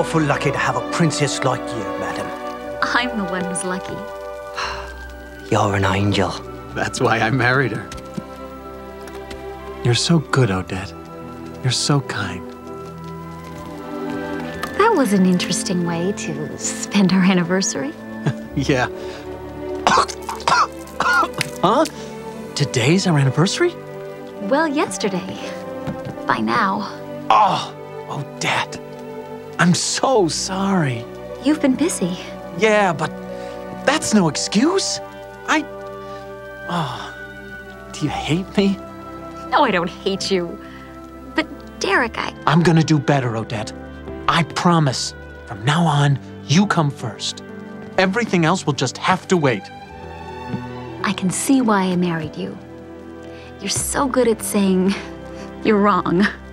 awful lucky to have a princess like you, madam. I'm the one who's lucky. You're an angel. That's why I married her. You're so good, Odette. You're so kind. That was an interesting way to spend our anniversary. Yeah. Huh? Today's our anniversary? Well, yesterday. By now. Oh, Odette. I'm so sorry. You've been busy. Yeah, but that's no excuse. Do you hate me? No, I don't hate you. But Derek, I'm gonna do better, Odette. I promise. From now on, you come first. Everything else will just have to wait. I can see why I married you. You're so good at saying you're wrong.